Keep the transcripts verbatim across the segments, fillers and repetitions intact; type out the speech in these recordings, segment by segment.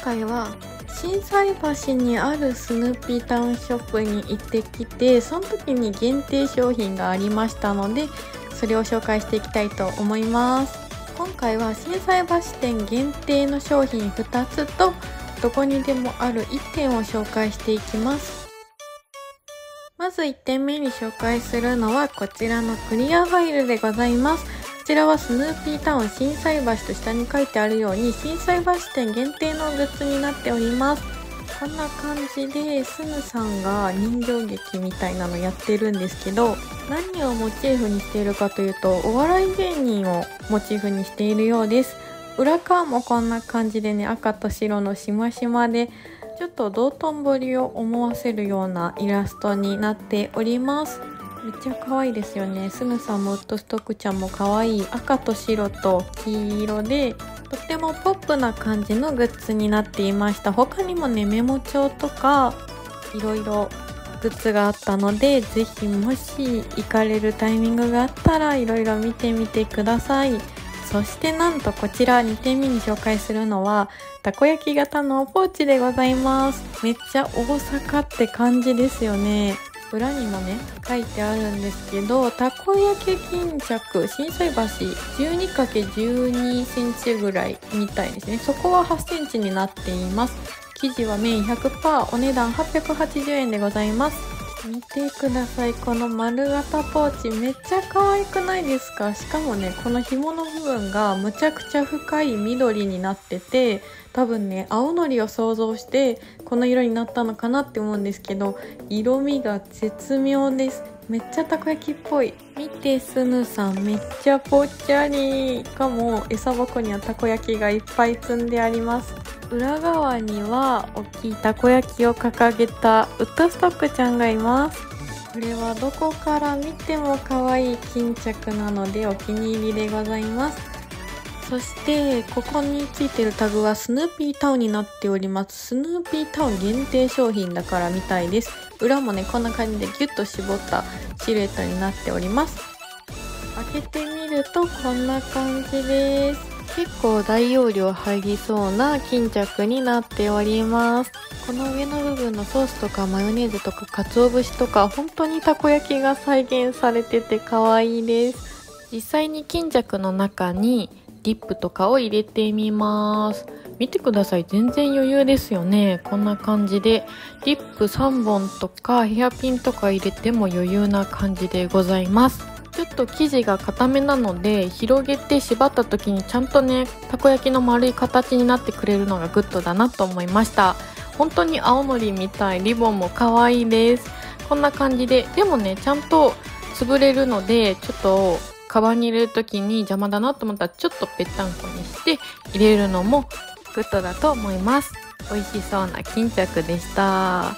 回は心斎橋にあるスヌーピータウンショップに行ってきて、その時に限定商品がありましたので、それを紹介していきたいと思います。今回は心斎橋店限定の商品ふたつと、どこにでもあるいってんを紹介していきます。まずいってんめに紹介するのはこちらのクリアファイルでございます。こちらはスヌーピータウン心斎橋と下に書いてあるように心斎橋店限定のグッズになっております。こんな感じでスヌさんが人形劇みたいなのやってるんですけど、何をモチーフにしているかというと、お笑い芸人をモチーフにしているようです。裏側もこんな感じでね、赤と白のしましまでちょっと道頓堀を思わせるようなイラストになっております。めっちゃ可愛いですよね。スヌさんもウッドストックちゃんも可愛い赤と白と黄色で、とってもポップな感じのグッズになっていました。他にもね、メモ帳とかいろいろグッズがあったので、ぜひもし行かれるタイミングがあったらいろいろ見てみてください。そしてなんとこちらにてんめに紹介するのはたこ焼き型のポーチでございます。めっちゃ大阪って感じですよね。裏にもね書いてあるんですけど、たこ焼き巾着心斎橋 じゅうにかけるじゅうにセンチぐらいみたいですね。底ははちセンチになっています。生地は綿 ひゃくパーセント、お値段はっぴゃくはちじゅうえんでございます。見てください、この丸型ポーチめっちゃ可愛くないですか？しかもね、この紐の部分がむちゃくちゃ深い緑になってて、多分ね青のりを想像してこの色になったのかなって思うんですけど、色味が絶妙です。めっちゃたこ焼きっぽい。見て、スヌさんめっちゃぽっちゃり。かも餌箱にはたこ焼きがいっぱい積んであります。裏側には大きいたこ焼きを掲げたウッドストックちゃんがいます。これはどこから見ても可愛い巾着なのでお気に入りでございます。そしてここについてるタグはスヌーピータウンになっております。スヌーピータウン限定商品だからみたいです。裏もねこんな感じでギュッと絞ったシルエットになっております。開けてみるとこんな感じです。結構大容量入りそうな巾着になっております。この上の部分のソースとかマヨネーズとか鰹節とか本当にたこ焼きが再現されてて可愛いです。実際に巾着の中にディップとかを入れてみます。見てください、全然余裕ですよね。こんな感じでディップさんぼんとかヘアピンとか入れても余裕な感じでございます。ちょっと生地が固めなので広げて縛った時にちゃんとねたこ焼きの丸い形になってくれるのがグッドだなと思いました。本当に青のりみたい。リボンも可愛いです。こんな感じで、でもねちゃんと潰れるので、ちょっとカバンに入れる時に邪魔だなと思ったらちょっとぺったんこにして入れるのもグッドだと思います。美味しそうな巾着でした。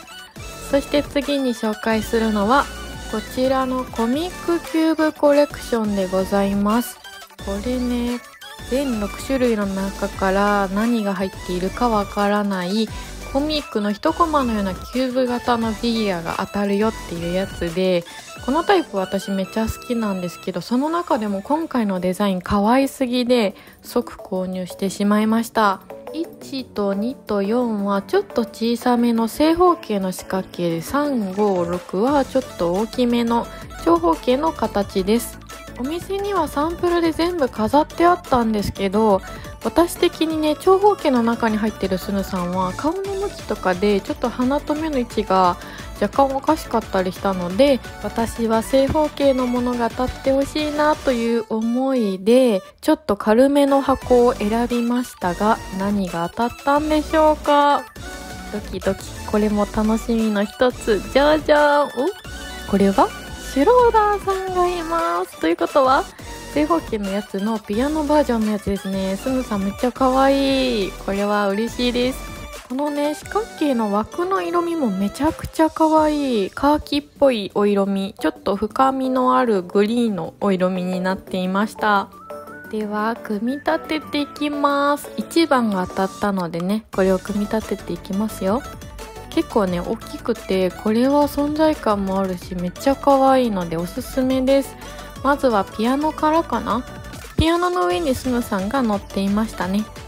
そして次に紹介するのはこちらのコミックキューブコレクションでございます。これね、全ろくしゅるいの中から何が入っているかわからないコミックの一コマのようなキューブ型のフィギュアが当たるよっていうやつで、このタイプ私めっちゃ好きなんですけど、その中でも今回のデザイン可愛すぎで即購入してしまいました。いちとにとよんはちょっと小さめの正方形の四角形で、さん、ご、ろくはちょっと大きめの長方形の形です。お店にはサンプルで全部飾ってあったんですけど、私的にね長方形の中に入ってるスヌさんは顔の向きとかでちょっと鼻と目の位置が若干おかしかったりしたので、私は正方形のものが当たってほしいなという思いでちょっと軽めの箱を選びましたが、何が当たったんでしょうか。ドキドキ。これも楽しみの一つ。じゃじゃーん。お、これはシュローダーさんがいます。ということは正方形のやつのピアノバージョンのやつですね。スヌさんめっちゃ可愛い。これは嬉しいです。このね四角形の枠の色味もめちゃくちゃ可愛い。カーキっぽいお色味、ちょっと深みのあるグリーンのお色味になっていました。では組み立てていきます。いちばんが当たったのでね、これを組み立てていきますよ。結構ね大きくて、これは存在感もあるしめっちゃ可愛いのでおすすめです。まずはピアノからかな。ピアノの上にスヌさんが乗っていましたね。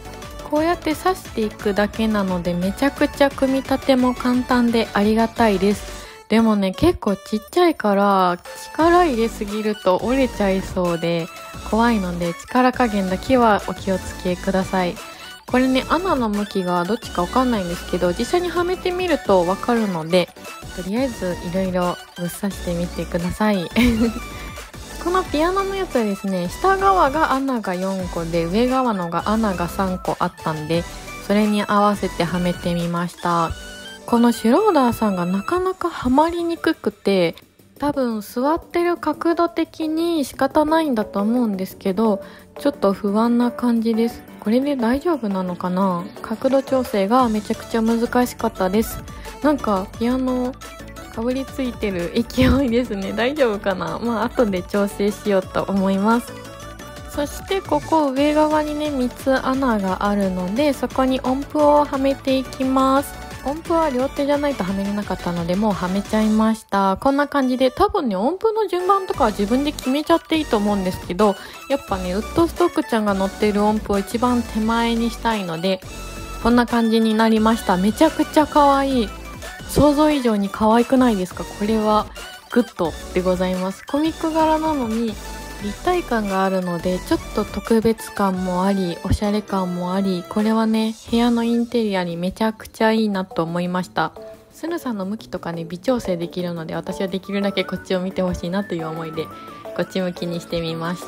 こうやって刺していくだけなのでめちゃくちゃ組み立ても簡単でありがたいです。でもね、結構ちっちゃいから力入れすぎると折れちゃいそうで怖いので、力加減だけはお気をつけください。これね、穴の向きがどっちかわかんないんですけど、実際にはめてみるとわかるので、とりあえずいろいろぶっ刺してみてください。このピアノのやつはですね、下側が穴がよんこで上側のが穴がさんこあったんで、それに合わせてはめてみました。このシュローダーさんがなかなかはまりにくくて、多分座ってる角度的に仕方ないんだと思うんですけど、ちょっと不安な感じです。これで大丈夫なのかな。角度調整がめちゃくちゃ難しかったです。なんかピアノかぶりついてる勢いですね。大丈夫かな。まあ後で調整しようと思います。そしてここ上側にねみっつ穴があるので、そこに音符をはめていきます。音符は両手じゃないとはめれなかったので、もうはめちゃいました。こんな感じで、多分ね音符の順番とかは自分で決めちゃっていいと思うんですけど、やっぱねウッドストックちゃんが乗っている音符を一番手前にしたいので、こんな感じになりました。めちゃくちゃ可愛い。想像以上に可愛くないですか。これはグッドでございます。コミック柄なのに立体感があるので、ちょっと特別感もありおしゃれ感もあり、これはね部屋のインテリアにめちゃくちゃいいなと思いました。スヌさんの向きとかね微調整できるので、私はできるだけこっちを見てほしいなという思いでこっち向きにしてみました。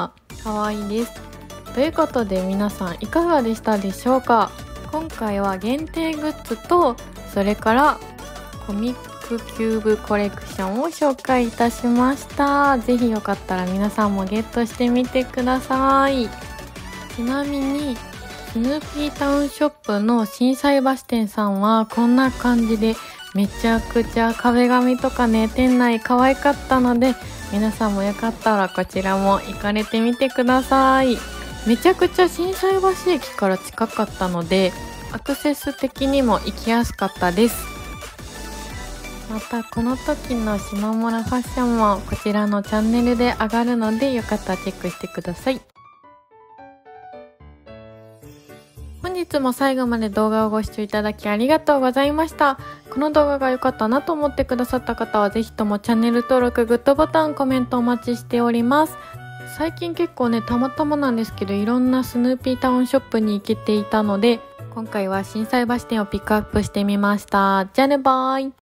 可愛いです。ということで皆さんいかがでしたでしょうか。今回は限定グッズと、それからコミックキューブコレクションを紹介いたしました。ぜひよかったら皆さんもゲットしてみてください。ちなみにスヌーピータウンショップの心斎橋店さんはこんな感じでめちゃくちゃ壁紙とかね店内可愛かったので、皆さんもよかったらこちらも行かれてみてください。めちゃくちゃ心斎橋駅から近かったのでアクセス的にも行きやすかったです。またこの時の島村ファッションもこちらのチャンネルで上がるので、よかったらチェックしてください。本日も最後まで動画をご視聴いただきありがとうございました。この動画が良かったなと思ってくださった方はぜひともチャンネル登録、グッドボタン、コメントお待ちしております。最近結構ねたまたまなんですけど、いろんなスヌーピータウンショップに行けていたので、今回は心斎橋店をピックアップしてみました。じゃあねバイ。